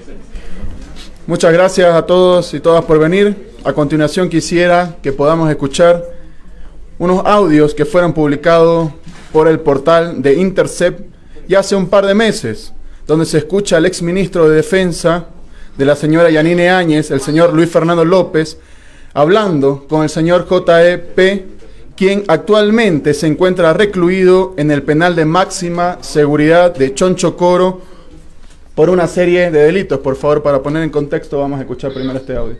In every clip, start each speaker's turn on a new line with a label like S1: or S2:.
S1: Muchas gracias a todos y todas por venir. A continuación quisiera que podamos escuchar unos audios que fueron publicados por el portal de Intercept ya hace un par de meses, donde se escucha al exministro de Defensa de la señora Yanine Áñez, el señor Luis Fernando López, hablando con el señor J.E.P., quien actualmente se encuentra recluido en el penal de máxima seguridad de Chonchocoro por una serie de delitos. Por favor, para poner en contexto, vamos a escuchar primero este audio.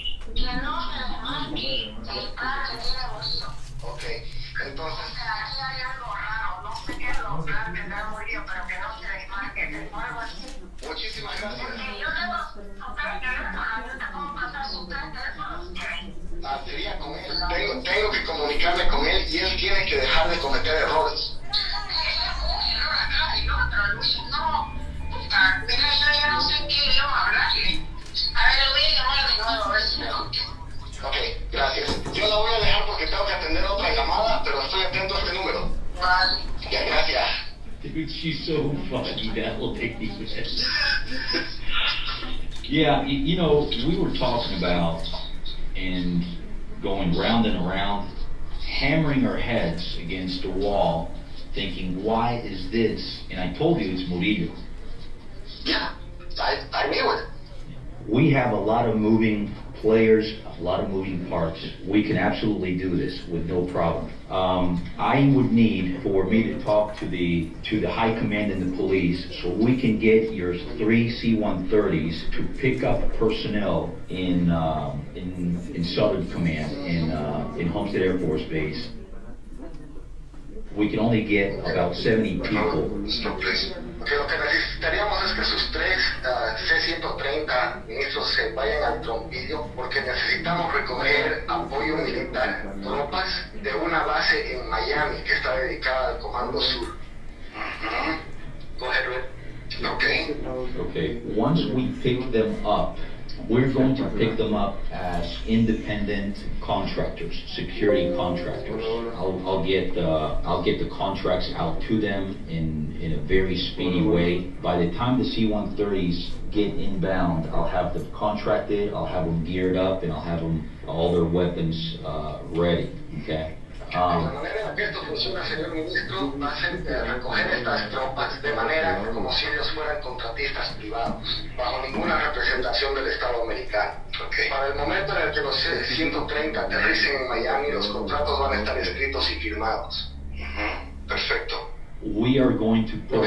S2: Muchísimas gracias. Sería con él. Tengo que comunicarme con él y él tiene que dejar de cometer errores. Ok, gracias. Yo la voy a dejar porque tengo que atender otra llamada, pero estoy atento a este número. Ya, gracias.
S3: Dude, she's so funny, that lady. Yeah, you know, we were talking about and going round and around, hammering our heads against the wall, thinking, why is this? And I told you it's Murillo.
S2: Yeah, I knew it.
S3: We have a lot of moving players, a lot of moving parts. We can absolutely do this with no problem. I would need for me to talk to the high command in the police so we can get your 3 C-130s to pick up personnel in Southern Command in Homestead Air Force Base. We can only get about 70 people.
S2: Stop, please. Okay, lo que necesitaríamos es que sus 3 C-130 ministros se vayan al trompillo porque necesitamos recoger apoyo militar, tropas de una base en Miami que está dedicada al Comando Sur. Go ahead, Red. Okay.
S3: Okay. Once we pick them up, we're going to pick them up as independent contractors, security contractors. I'll get the contracts out to them in a very speedy way. By the time the C-130s get inbound, I'll have them contracted, I'll have them geared up, and I'll have them all their weapons ready. Okay.
S2: La manera en la que esto funciona, señor ministro, va a ser recoger estas tropas de manera como si ellos fueran contratistas privados, bajo ninguna representación del Estado americano. Okay. Para el momento en el que los 130 aterricen en Miami, los contratos van a estar escritos y firmados. Perfecto.
S3: We're going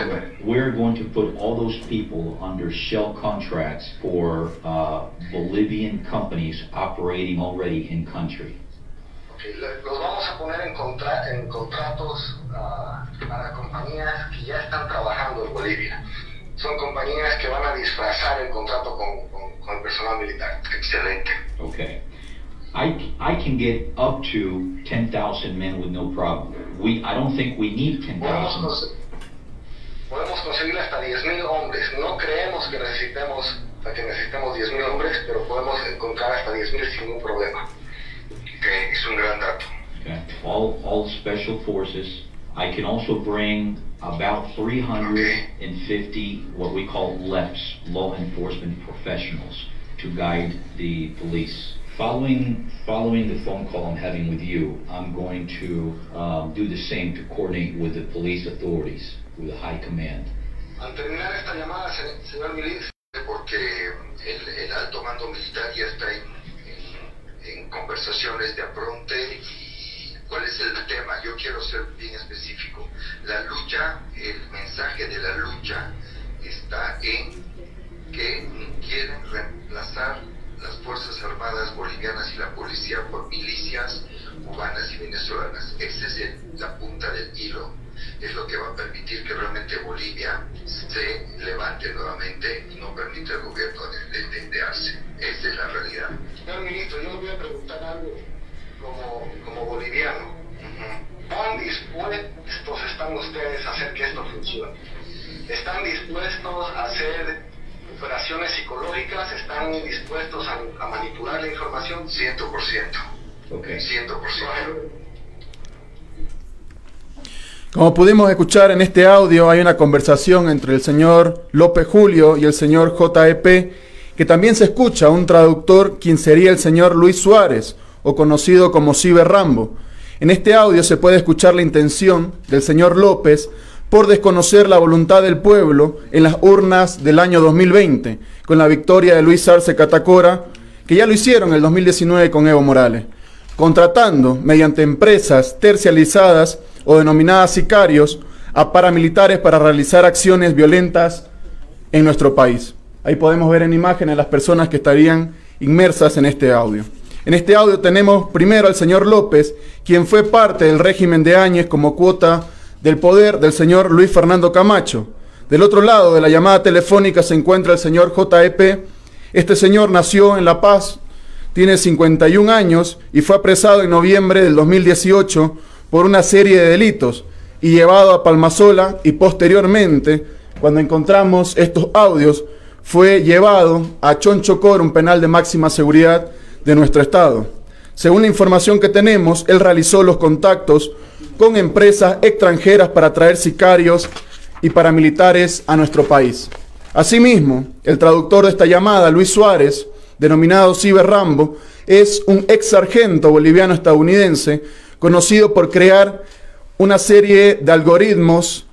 S3: to put all those people under shell contracts for Bolivian companies operating already in country.
S2: Los vamos a poner en contratos para compañías que ya están trabajando en Bolivia. Son compañías que van a disfrazar el contrato con el personal militar. Excelente.
S3: Okay. I can get up to 10,000 men with no problem. I don't think we need 10,000.
S2: Podemos conseguir hasta 10,000 hombres. No creemos que necesitemos 10,000 hombres, pero podemos encontrar hasta 10,000 sin ningún problema. Okay, es un gran dato.
S3: Okay. All special forces. I can also bring about 350 what we call LEPs, law enforcement professionals, to guide the police. Following the phone call I'm having with you, I'm going to do the same to coordinate with the police authorities, with the high command.
S2: Al terminar esta llamada, señor ministro, porque el alto mando militar ya está en conversaciones de apronte. ¿Y cuál es el tema? Yo quiero ser bien específico. La lucha, el mensaje de la lucha está en que quieren reemplazar las Fuerzas Armadas bolivianas y la policía por milicias cubanas y venezolanas. Esa es la punta del hilo. Es lo que va a permitir que realmente Bolivia se levante nuevamente y no permita al gobierno desdeñarse. Esa es la realidad. Señor ministro, yo le voy a preguntar algo como boliviano. ¿Cuán dispuestos están ustedes a hacer que esto funcione? ¿Están dispuestos a hacer operaciones psicológicas? ¿Están dispuestos a manipular la información? 100%.
S3: Okay.
S2: 100%.
S1: Como pudimos escuchar en este audio, hay una conversación entre el señor López Julio y el señor JEP, que también se escucha un traductor, quien sería el señor Luis Suárez, o conocido como Ciber Rambo. En este audio se puede escuchar la intención del señor López por desconocer la voluntad del pueblo en las urnas del año 2020, con la victoria de Luis Arce Catacora, que ya lo hicieron en el 2019 con Evo Morales, contratando mediante empresas tercializadas o denominadas sicarios a paramilitares para realizar acciones violentas en nuestro país. Ahí podemos ver en imágenes las personas que estarían inmersas en este audio. En este audio tenemos primero al señor López, quien fue parte del régimen de Áñez como cuota del poder del señor Luis Fernando Camacho. Del otro lado de la llamada telefónica se encuentra el señor JEP. Este señor nació en La Paz, tiene 51 años y fue apresado en noviembre del 2018 por una serie de delitos y llevado a Palmasola, y posteriormente, cuando encontramos estos audios, fue llevado a Chonchocor, un penal de máxima seguridad de nuestro estado. Según la información que tenemos, él realizó los contactos con empresas extranjeras para traer sicarios y paramilitares a nuestro país. Asimismo, el traductor de esta llamada, Luis Suárez, denominado Ciber Rambo, es un ex sargento boliviano estadounidense conocido por crear una serie de algoritmos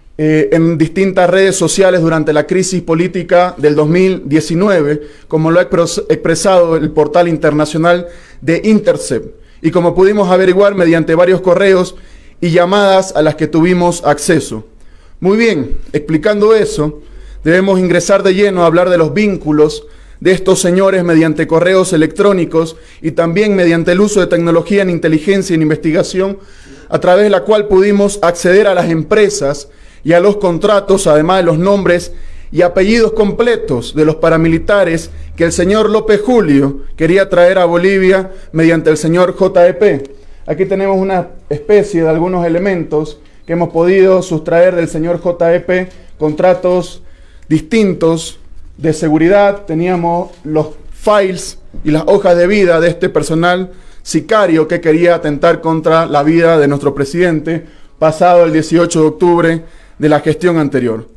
S1: en distintas redes sociales durante la crisis política del 2019, como lo ha expresado el portal internacional de Intercept, y como pudimos averiguar mediante varios correos y llamadas a las que tuvimos acceso. Muy bien, explicando eso, debemos ingresar de lleno a hablar de los vínculos de estos señores mediante correos electrónicos y también mediante el uso de tecnología en inteligencia y en investigación, a través de la cual pudimos acceder a las empresas y a los contratos, además de los nombres y apellidos completos de los paramilitares que el señor López Julio quería traer a Bolivia mediante el señor JEP. Aquí tenemos una especie de algunos elementos que hemos podido sustraer del señor JEP, contratos distintos de seguridad. Teníamos los files y las hojas de vida de este personal sicario que quería atentar contra la vida de nuestro presidente pasado el 18 de octubre de la gestión anterior.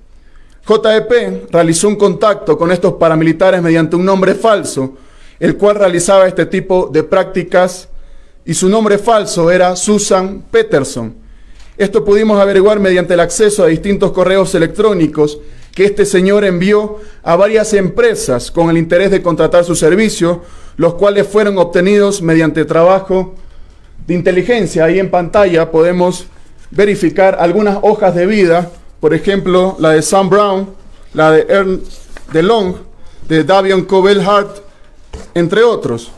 S1: JEP realizó un contacto con estos paramilitares mediante un nombre falso, el cual realizaba este tipo de prácticas, y su nombre falso era Susan Peterson. Esto pudimos averiguar mediante el acceso a distintos correos electrónicos que este señor envió a varias empresas con el interés de contratar su servicio, los cuales fueron obtenidos mediante trabajo de inteligencia. Ahí en pantalla podemos verificar algunas hojas de vida, por ejemplo, la de Sam Brown, la de Ernst DeLong, de Davion Cobell Hart, entre otros.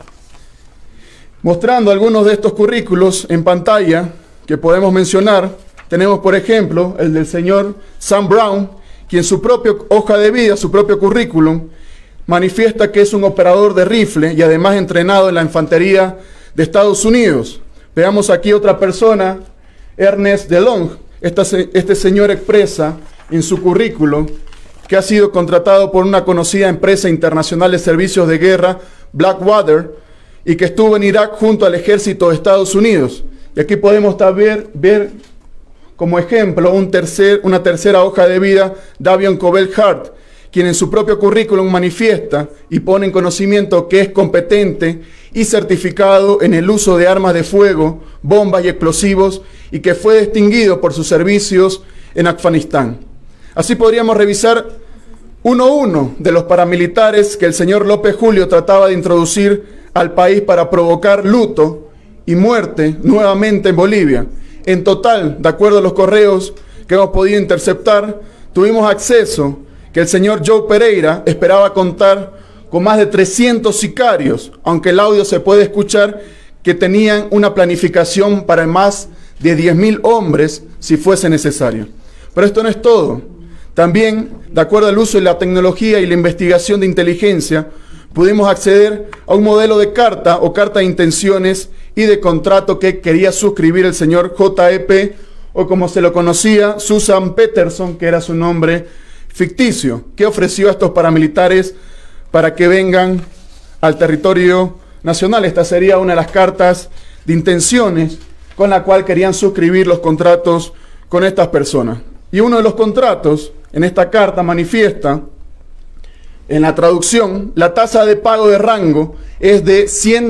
S1: Mostrando algunos de estos currículos en pantalla que podemos mencionar, tenemos por ejemplo el del señor Sam Brown, quien su propia hoja de vida, su propio currículum, manifiesta que es un operador de rifle y además entrenado en la infantería de Estados Unidos. Veamos aquí otra persona, Ernest DeLong. Este señor expresa en su currículum que ha sido contratado por una conocida empresa internacional de servicios de guerra, Blackwater, y que estuvo en Irak junto al ejército de Estados Unidos. Y aquí podemos ver como ejemplo una tercera hoja de vida, Davion Cobell Hart, quien en su propio currículum manifiesta y pone en conocimiento que es competente y certificado en el uso de armas de fuego, bombas y explosivos, y que fue distinguido por sus servicios en Afganistán. Así podríamos revisar uno a uno de los paramilitares que el señor López Julio trataba de introducir al país para provocar luto y muerte nuevamente en Bolivia. En total, de acuerdo a los correos que hemos podido interceptar, tuvimos acceso que el señor Joe Pereira esperaba contar con más de 300 sicarios, aunque el audio se puede escuchar que tenían una planificación para más de 10.000 hombres si fuese necesario. Pero esto no es todo. También, de acuerdo al uso de la tecnología y la investigación de inteligencia, pudimos acceder a un modelo de carta o carta de intenciones y de contrato que quería suscribir el señor JEP, o como se lo conocía, Susan Peterson, que era su nombre ficticio, que ofreció a estos paramilitares para que vengan al territorio nacional. Esta sería una de las cartas de intenciones con la cual querían suscribir los contratos con estas personas. Y uno de los contratos en esta carta manifiesta, en la traducción, la tasa de pago de rango es de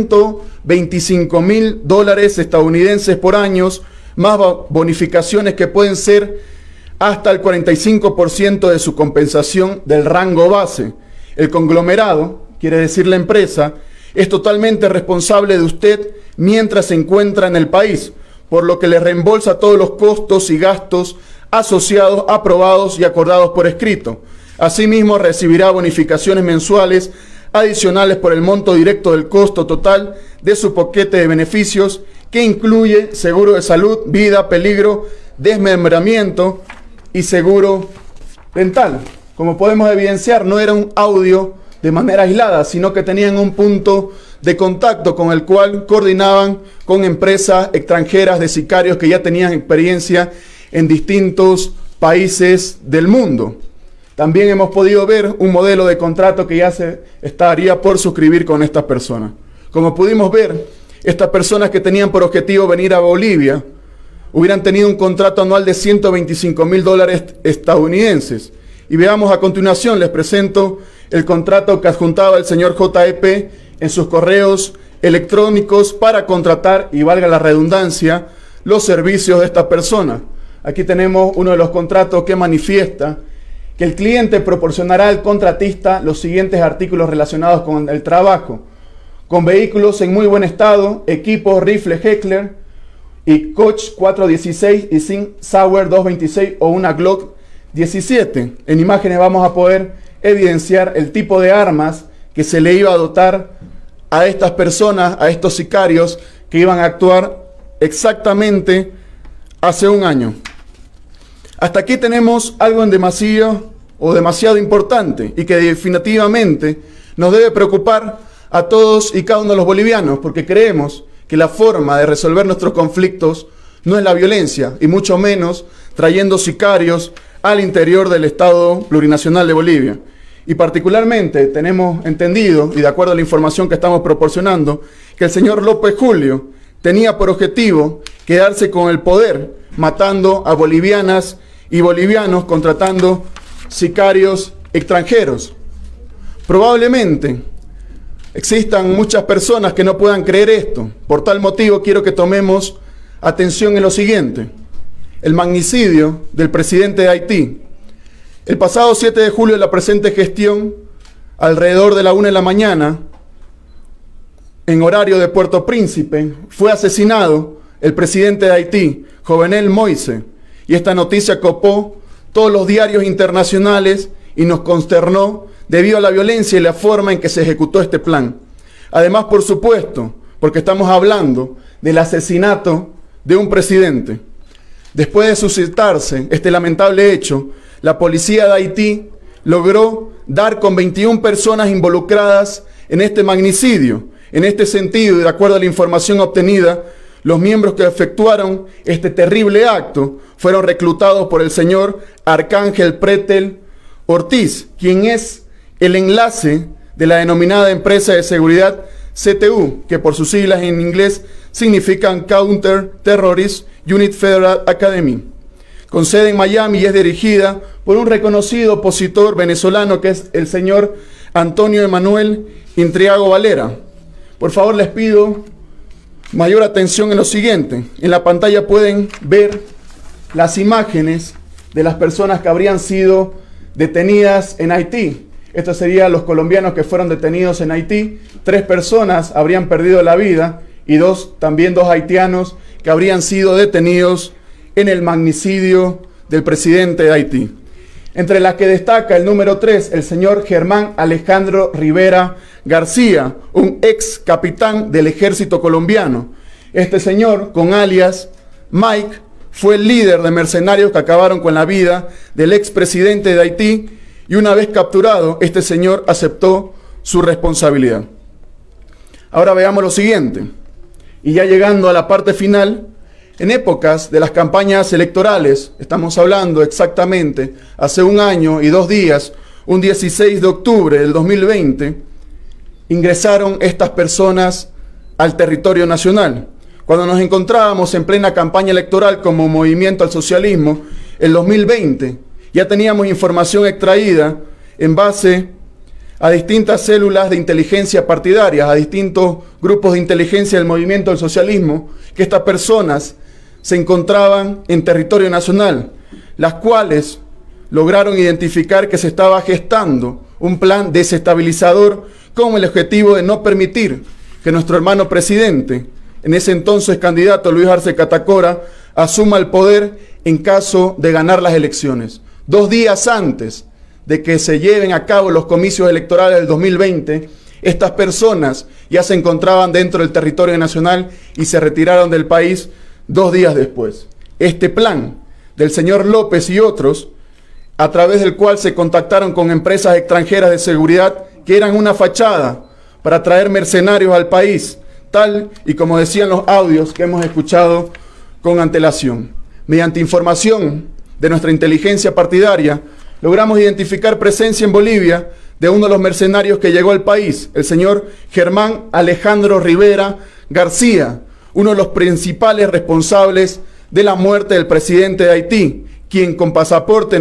S1: $125.000 estadounidenses por año, más bonificaciones que pueden ser hasta el 45% de su compensación del rango base. El conglomerado, quiere decir la empresa, es totalmente responsable de usted mientras se encuentra en el país, por lo que le reembolsa todos los costos y gastos asociados, aprobados y acordados por escrito. Asimismo, recibirá bonificaciones mensuales adicionales por el monto directo del costo total de su paquete de beneficios, que incluye seguro de salud, vida, peligro, desmembramiento y seguro dental. Como podemos evidenciar, no era un audio de manera aislada, sino que tenían un punto de contacto con el cual coordinaban con empresas extranjeras de sicarios que ya tenían experiencia en distintos países del mundo. También hemos podido ver un modelo de contrato que ya se estaría por suscribir con estas personas. Como pudimos ver, estas personas que tenían por objetivo venir a Bolivia hubieran tenido un contrato anual de $125.000 estadounidenses. Y veamos a continuación, les presento el contrato que adjuntaba el señor JEP en sus correos electrónicos para contratar, y valga la redundancia, los servicios de estas personas. Aquí tenemos uno de los contratos que manifiesta que el cliente proporcionará al contratista los siguientes artículos relacionados con el trabajo: con vehículos en muy buen estado, equipos rifle Heckler y Koch 416 y Sig Sauer 226 o una Glock 17. En imágenes vamos a poder evidenciar el tipo de armas que se le iba a dotar a estas personas, a estos sicarios que iban a actuar exactamente hace un año. Hasta aquí tenemos algo en demasiado importante y que definitivamente nos debe preocupar a todos y cada uno de los bolivianos, porque creemos que la forma de resolver nuestros conflictos no es la violencia, y mucho menos trayendo sicarios al interior del Estado Plurinacional de Bolivia. Y particularmente tenemos entendido, y de acuerdo a la información que estamos proporcionando, que el señor López Julio tenía por objetivo quedarse con el poder, matando a bolivianas y bolivianos, contratando sicarios extranjeros. Probablemente existan muchas personas que no puedan creer esto. Por tal motivo quiero que tomemos atención en lo siguiente: el magnicidio del presidente de Haití. El pasado 7 de julio de la presente gestión, alrededor de la 1 de la mañana, en horario de Puerto Príncipe, fue asesinado el presidente de Haití, Jovenel Moïse, y esta noticia copó todos los diarios internacionales y nos consternó debido a la violencia y la forma en que se ejecutó este plan. Además, por supuesto, porque estamos hablando del asesinato de un presidente. Después de suscitarse este lamentable hecho, la policía de Haití logró dar con 21 personas involucradas en este magnicidio. En este sentido, y de acuerdo a la información obtenida, los miembros que efectuaron este terrible acto fueron reclutados por el señor Arcángel Pretel Ortiz, quien es el enlace de la denominada empresa de seguridad CTU, que por sus siglas en inglés significan Counter Terrorist Unit Federal Academy, con sede en Miami, y es dirigida por un reconocido opositor venezolano que es el señor Antonio Emanuel Intriago Valera. Por favor, les pido mayor atención en lo siguiente. En la pantalla pueden ver las imágenes de las personas que habrían sido detenidas en Haití. Estos serían los colombianos que fueron detenidos en Haití. 3 personas habrían perdido la vida y también dos haitianos que habrían sido detenidos en el magnicidio del presidente de Haití. Entre las que destaca el número 3, el señor Germán Alejandro Rivera García, un ex capitán del ejército colombiano. Este señor, con alias Mike, fue el líder de mercenarios que acabaron con la vida del expresidente de Haití, y una vez capturado, este señor aceptó su responsabilidad. Ahora veamos lo siguiente, y ya llegando a la parte final. En épocas de las campañas electorales, estamos hablando exactamente hace un año y 2 días, un 16 de octubre del 2020, ingresaron estas personas al territorio nacional. cuando nos encontrábamos en plena campaña electoral como Movimiento al Socialismo, el 2020, ya teníamos información extraída en base a distintas células de inteligencia partidarias, a distintos grupos de inteligencia del Movimiento al Socialismo, que estas personas se encontraban en territorio nacional, las cuales lograron identificar que se estaba gestando un plan desestabilizador con el objetivo de no permitir que nuestro hermano presidente, en ese entonces candidato Luis Arce Catacora, asuma el poder en caso de ganar las elecciones. 2 días antes de que se lleven a cabo los comicios electorales del 2020, estas personas ya se encontraban dentro del territorio nacional y se retiraron del país 2 días después. Este plan del señor López y otros, a través del cual se contactaron con empresas extranjeras de seguridad que eran una fachada para traer mercenarios al país, tal y como decían los audios que hemos escuchado con antelación. Mediante información de nuestra inteligencia partidaria, logramos identificar presencia en Bolivia de uno de los mercenarios que llegó al país, el señor Germán Alejandro Rivera García, uno de los principales responsables de la muerte del presidente de Haití, quien con pasaporte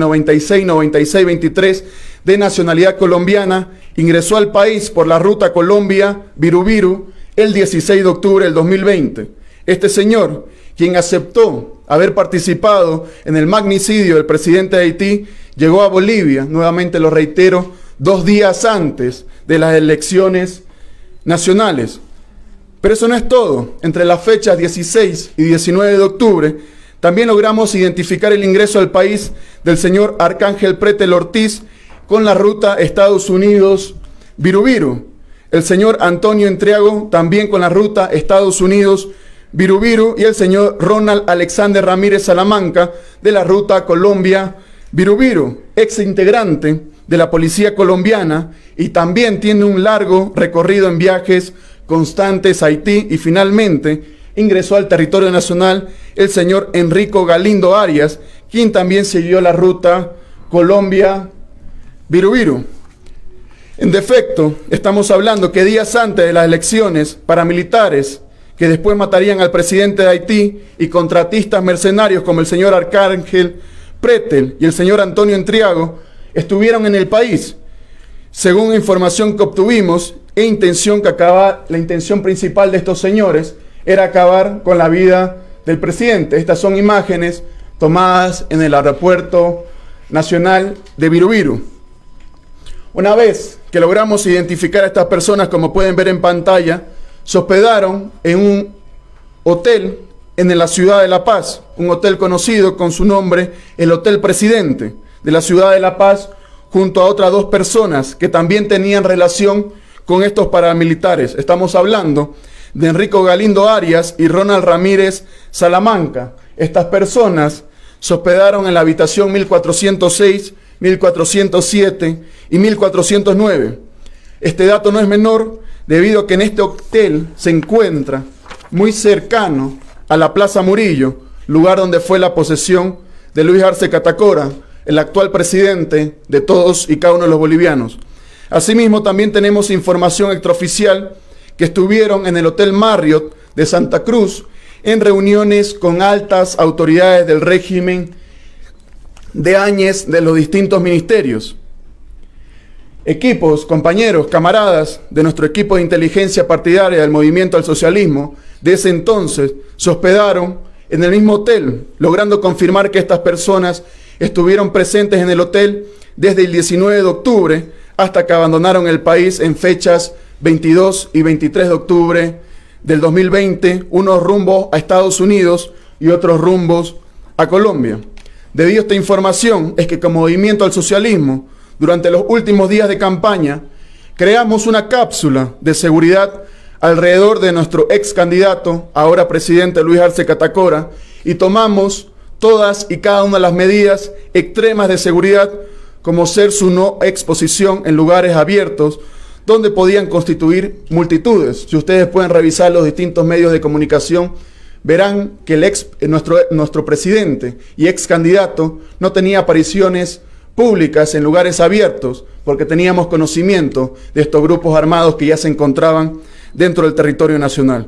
S1: 96-96-23 de nacionalidad colombiana ingresó al país por la ruta Colombia-Viru el 16 de octubre del 2020. Este señor, quien aceptó haber participado en el magnicidio del presidente de Haití, llegó a Bolivia, nuevamente lo reitero, 2 días antes de las elecciones nacionales. Pero eso no es todo. Entre las fechas 16 y 19 de octubre, también logramos identificar el ingreso al país del señor Arcángel Pretel Ortiz con la ruta Estados Unidos-Viru. El señor Antonio Entriago también con la ruta Estados Unidos-Viru y el señor Ronald Alexander Ramírez Salamanca de la ruta Colombia-Viru, ex integrante de la policía colombiana y también tiene un largo recorrido en viajes constantes a Haití y finalmente ingresó al territorio nacional el señor Enrico Galindo Arias, quien también siguió la ruta Colombia-Viru. En defecto, estamos hablando que días antes de las elecciones, paramilitares que después matarían al presidente de Haití y contratistas mercenarios como el señor Arcángel Pretel y el señor Antonio Entriago estuvieron en el país, según información que obtuvimos, la intención principal de estos señores era acabar con la vida del presidente. Estas son imágenes tomadas en el aeropuerto nacional de Viru. Una vez que logramos identificar a estas personas, como pueden ver en pantalla, se hospedaron en un hotel en la ciudad de La Paz, un hotel conocido con su nombre, el Hotel Presidente de la ciudad de La Paz, junto a otras 2 personas que también tenían relación con estos paramilitares. Estamos hablando de Enrico Galindo Arias y Ronald Ramírez Salamanca. Estas personas se hospedaron en la habitación 1406, 1407 y 1409. Este dato no es menor debido a que en este hotel se encuentra muy cercano a la Plaza Murillo, lugar donde fue la posesión de Luis Arce Catacora, el actual presidente de todos y cada uno de los bolivianos. Asimismo, también tenemos información extraoficial que estuvieron en el Hotel Marriott de Santa Cruz en reuniones con altas autoridades del régimen de Áñez de los distintos ministerios. Equipos, compañeros, camaradas de nuestro equipo de inteligencia partidaria del Movimiento al Socialismo de ese entonces se hospedaron en el mismo hotel, logrando confirmar que estas personas estuvieron presentes en el hotel desde el 19 de octubre hasta que abandonaron el país en fechas 22 y 23 de octubre del 2020, unos rumbos a Estados Unidos y otros rumbos a Colombia. Debido a esta información es que como Movimiento al Socialismo, durante los últimos días de campaña, creamos una cápsula de seguridad alrededor de nuestro ex candidato, ahora presidente Luis Arce Catacora, y tomamos todas y cada una de las medidas extremas de seguridad, como ser su no exposición en lugares abiertos, donde podían constituir multitudes. Si ustedes pueden revisar los distintos medios de comunicación, verán que nuestro presidente y ex candidato no tenía apariciones públicas en lugares abiertos, porque teníamos conocimiento de estos grupos armados que ya se encontraban dentro del territorio nacional.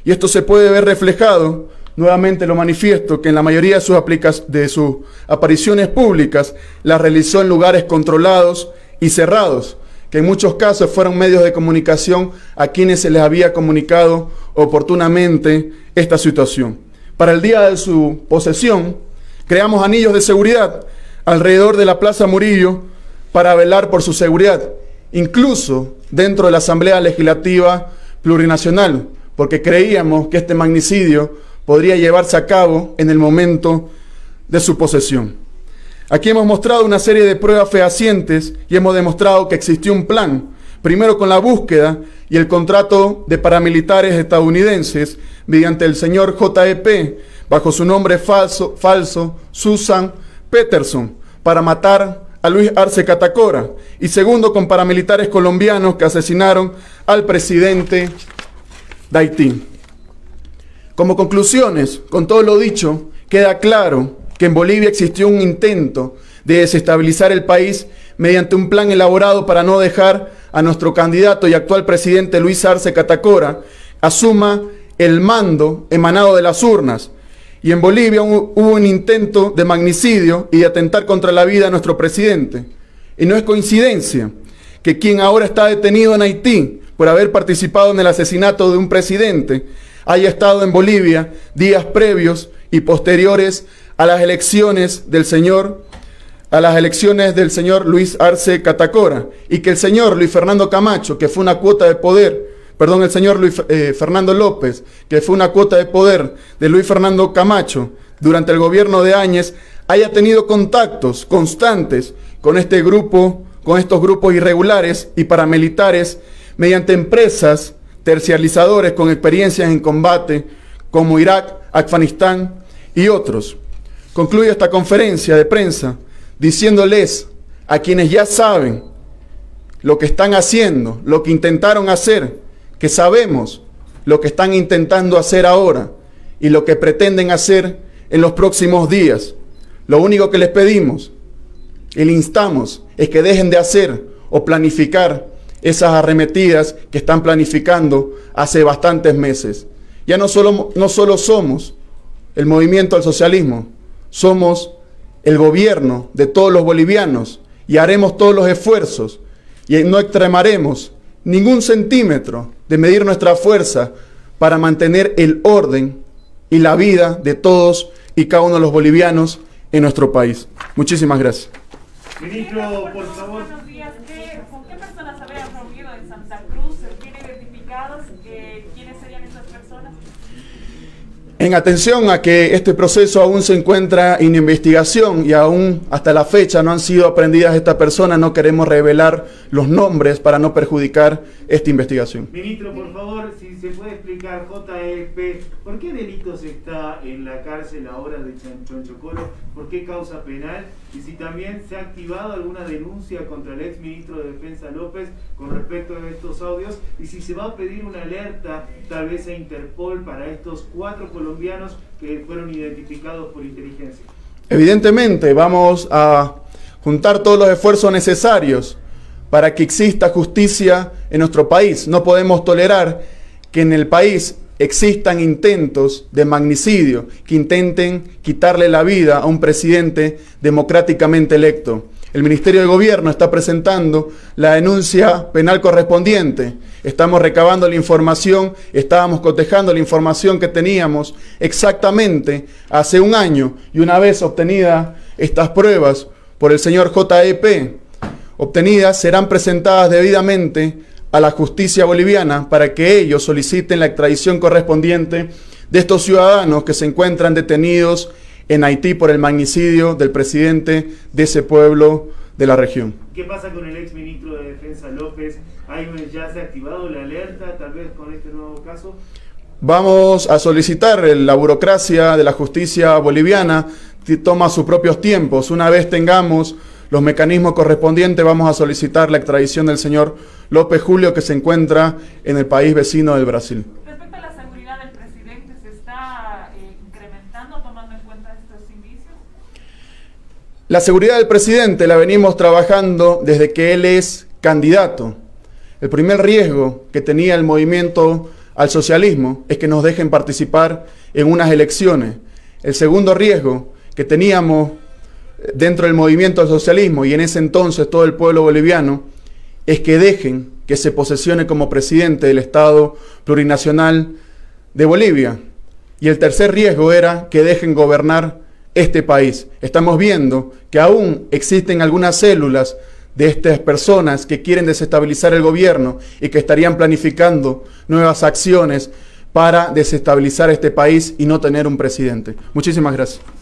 S1: Y esto se puede ver reflejado, nuevamente lo manifiesto, que en la mayoría de sus apariciones públicas las realizó en lugares controlados y cerrados, que en muchos casos fueron medios de comunicación a quienes se les había comunicado oportunamente esta situación. Para el día de su posesión, creamos anillos de seguridad alrededor de la Plaza Murillo para velar por su seguridad, incluso dentro de la Asamblea Legislativa Plurinacional, porque creíamos que este magnicidio podría llevarse a cabo en el momento de su posesión. Aquí hemos mostrado una serie de pruebas fehacientes y hemos demostrado que existió un plan, primero con la búsqueda y el contrato de paramilitares estadounidenses mediante el señor JEP, bajo su nombre falso Susan Peterson, para matar a Luis Arce Catacora, y segundo con paramilitares colombianos que asesinaron al presidente de Haití. Como conclusiones, con todo lo dicho, queda claro que en Bolivia existió un intento de desestabilizar el país mediante un plan elaborado para no dejar a nuestro candidato y actual presidente Luis Arce Catacora asuma el mando emanado de las urnas. Y en Bolivia hubo un intento de magnicidio y de atentar contra la vida de nuestro presidente. Y no es coincidencia que quien ahora está detenido en Haití por haber participado en el asesinato de un presidente haya estado en Bolivia días previos y posteriores a las elecciones del señor Luis Arce Catacora, y que el señor Luis Fernando Camacho, que fue una cuota de poder, el señor Fernando López, que fue una cuota de poder de Luis Fernando Camacho durante el gobierno de Áñez, haya tenido contactos constantes con estos grupos irregulares y paramilitares mediante empresas terciarizadores con experiencias en combate como Irak, Afganistán y otros. Concluyo esta conferencia de prensa diciéndoles a quienes ya saben lo que están haciendo, lo que intentaron hacer, que sabemos lo que están intentando hacer ahora y lo que pretenden hacer en los próximos días. Lo único que les pedimos y les instamos es que dejen de hacer o planificar esas arremetidas que están planificando hace bastantes meses. Ya no solo somos el movimiento al socialismo, somos el gobierno de todos los bolivianos y haremos todos los esfuerzos y no extremaremos ningún centímetro de medir nuestra fuerza para mantener el orden y la vida de todos y cada uno de los bolivianos en nuestro país. Muchísimas gracias.
S4: Ministro, por favor.
S5: Buenos días. ¿Con qué personas habían reunido en Santa Cruz? ¿Tiene identificados quiénes serían esas personas?
S1: En atención a que este proceso aún se encuentra en investigación y aún hasta la fecha no han sido aprehendidas estas personas, no queremos revelar los nombres para no perjudicar esta investigación.
S4: Ministro, por favor, si se puede explicar, JEP, ¿por qué delitos está en la cárcel ahora de Chonchocoro? ¿Por qué causa penal? Y si también se ha activado alguna denuncia contra el ex ministro de Defensa López con respecto a estos audios, y si se va a pedir una alerta tal vez a Interpol para estos 4 colombianos que fueron identificados por inteligencia.
S1: Evidentemente vamos a juntar todos los esfuerzos necesarios para que exista justicia en nuestro país. No podemos tolerar que en el país existan intentos de magnicidio, que intenten quitarle la vida a un presidente democráticamente electo. El Ministerio de Gobierno está presentando la denuncia penal correspondiente. Estamos recabando la información, estábamos cotejando la información que teníamos exactamente hace un año, y una vez obtenidas estas pruebas por el señor JEP, obtenidas serán presentadas debidamente a la justicia boliviana para que ellos soliciten la extradición correspondiente de estos ciudadanos que se encuentran detenidos en Haití por el magnicidio del presidente de ese pueblo de la región.
S4: ¿Qué pasa con el ex ministro de Defensa López? ¿Ya se ha activado la alerta tal vez con este nuevo caso?
S1: Vamos a solicitar, la burocracia de la justicia boliviana toma sus propios tiempos. Una vez tengamos los mecanismos correspondientes, vamos a solicitar la extradición del señor López Julio, que se encuentra en el país vecino del Brasil.
S5: Respecto a la seguridad del presidente, ¿se está incrementando tomando en cuenta estos indicios?
S1: La seguridad del presidente la venimos trabajando desde que él es candidato. El primer riesgo que tenía el movimiento al socialismo es que nos dejen participar en unas elecciones. El segundo riesgo que teníamos dentro del movimiento al socialismo y en ese entonces todo el pueblo boliviano es que dejen que se posesione como presidente del Estado plurinacional de Bolivia. Y el tercer riesgo era que dejen gobernar este país. Estamos viendo que aún existen algunas células de estas personas que quieren desestabilizar el gobierno y que estarían planificando nuevas acciones para desestabilizar este país y no tener un presidente. Muchísimas gracias.